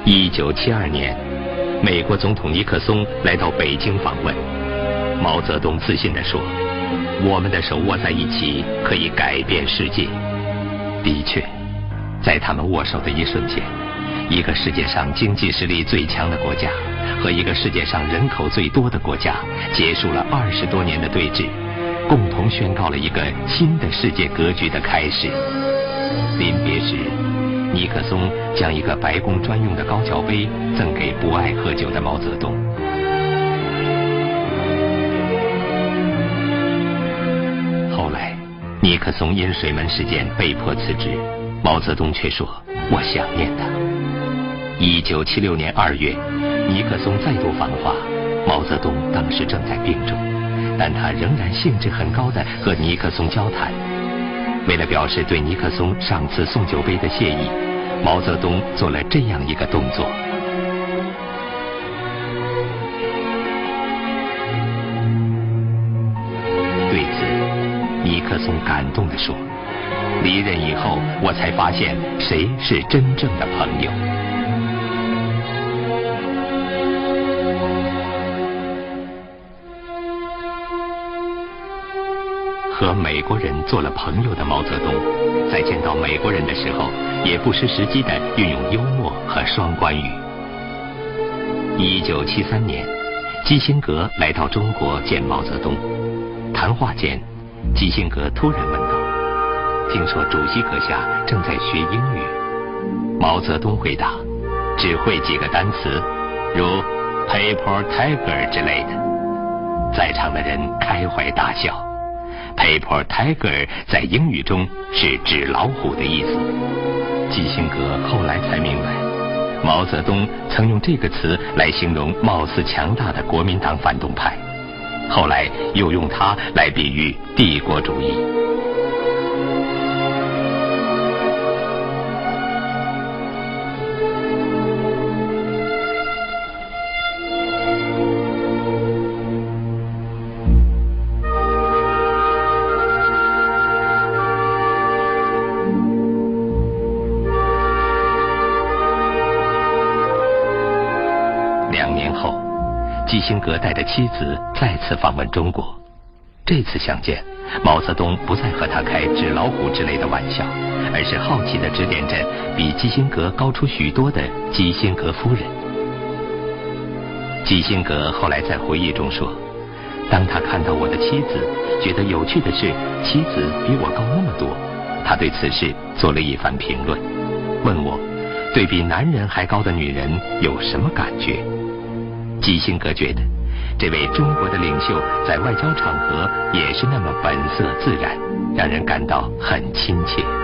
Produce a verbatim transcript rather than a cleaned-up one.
一九七二年，美国总统尼克松来到北京访问，毛泽东自信地说：“我们的手握在一起，可以改变世界。”的确，在他们握手的一瞬间，一个世界上经济实力最强的国家和一个世界上人口最多的国家结束了二十多年的对峙，共同宣告了一个新的世界格局的开始。临别时，尼克松将一个白宫专用的高脚杯赠给不爱喝酒的毛泽东。后来，尼克松因水门事件被迫辞职，毛泽东却说：“我想念他。”一九七六年二月，尼克松再度访华，毛泽东当时正在病中，但他仍然兴致很高地和尼克松交谈。为了表示对尼克松上次送酒杯的谢意，毛泽东做了这样一个动作。对此，尼克松感动地说：“离任以后，我才发现谁是真正的朋友。”和美国人做了朋友的毛泽东，在见到美国人的时候，也不失时机地运用幽默和双关语。一九七三年，基辛格来到中国见毛泽东，谈话间，基辛格突然问道：“听说主席阁下正在学英语？”毛泽东回答：“只会几个单词，如 paper tiger 之类的。”在场的人开怀大笑。Paper tiger 在英语中是纸老虎的意思。基辛格后来才明白，毛泽东曾用这个词来形容貌似强大的国民党反动派，后来又用它来比喻帝国主义。基辛格带着妻子再次访问中国，这次相见，毛泽东不再和他开纸老虎之类的玩笑，而是好奇地指点着比基辛格高出许多的基辛格夫人。基辛格后来在回忆中说：“当他看到我的妻子，觉得有趣的是，妻子比我高那么多，他对此事做了一番评论，问我对比男人还高的女人有什么感觉。”基辛格觉得，这位中国的领袖在外交场合也是那么本色自然，让人感到很亲切。